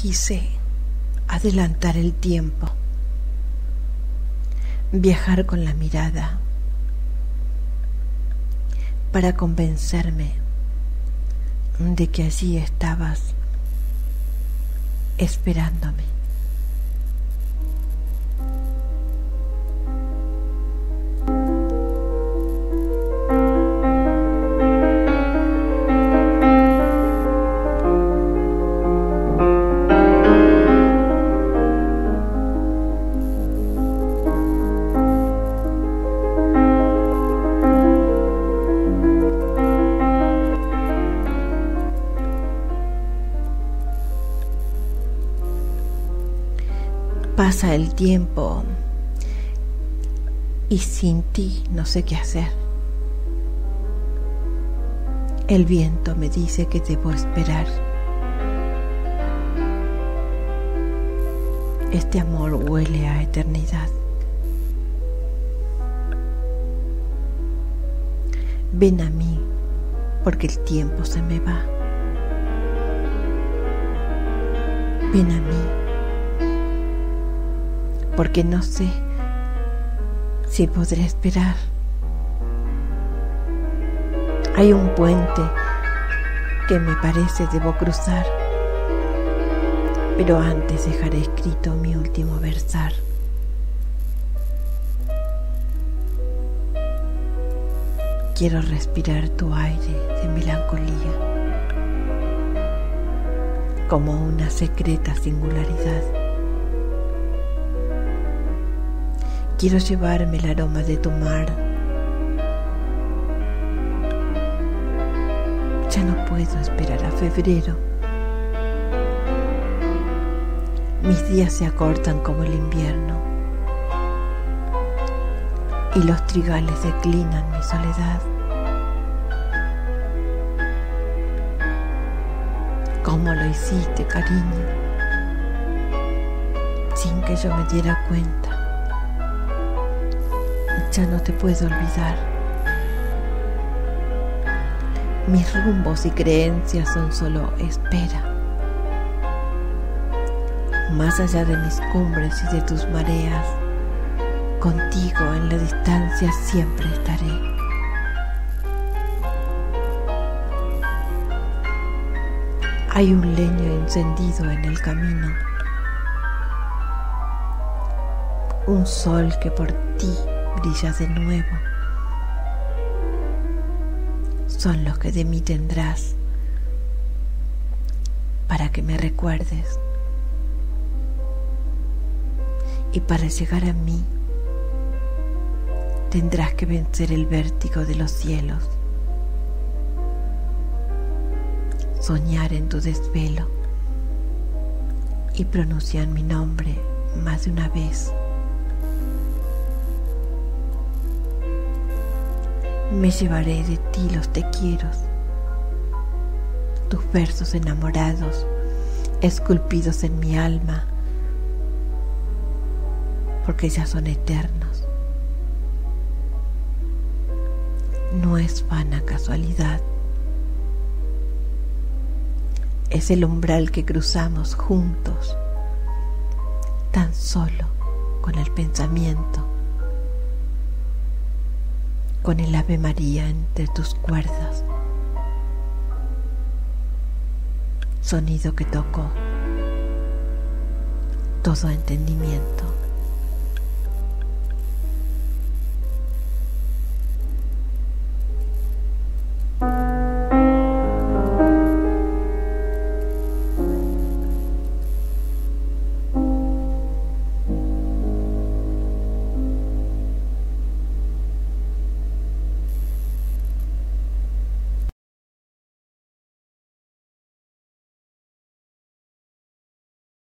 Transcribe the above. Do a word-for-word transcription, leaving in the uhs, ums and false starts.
quise adelantar el tiempo, viajar con la mirada para convencerme de que allí estabas esperándome. Pasa el tiempo y sin ti no sé qué hacer. El viento me dice que debo esperar. Este amor huele a eternidad. Ven a mí porque el tiempo se me va. Ven a mí porque no sé si podré esperar. Hay un puente que me parece debo cruzar, pero antes dejaré escrito mi último versar. Quiero respirar tu aire de melancolía, como una secreta singularidad. Quiero llevarme el aroma de tu mar. Ya no puedo esperar a febrero. Mis días se acortan como el invierno y los trigales declinan mi soledad. ¿Cómo lo hiciste, cariño? Sin que yo me diera cuenta. Ya no te puedo olvidar. Mis rumbos y creencias son solo espera. Más allá de mis cumbres y de tus mareas, contigo en la distancia siempre estaré. Hay un leño encendido en el camino, un sol que por ti brilla de nuevo. Son los que de mí tendrás para que me recuerdes. Y para llegar a mí tendrás que vencer el vértigo de los cielos, soñar en tu desvelo y pronunciar mi nombre más de una vez. Me llevaré de ti los te quiero, tus versos enamorados, esculpidos en mi alma, porque ya son eternos. No es vana casualidad. Es el umbral que cruzamos juntos, tan solo con el pensamiento, con el Ave María entre tus cuerdas, sonido que tocó todo entendimiento.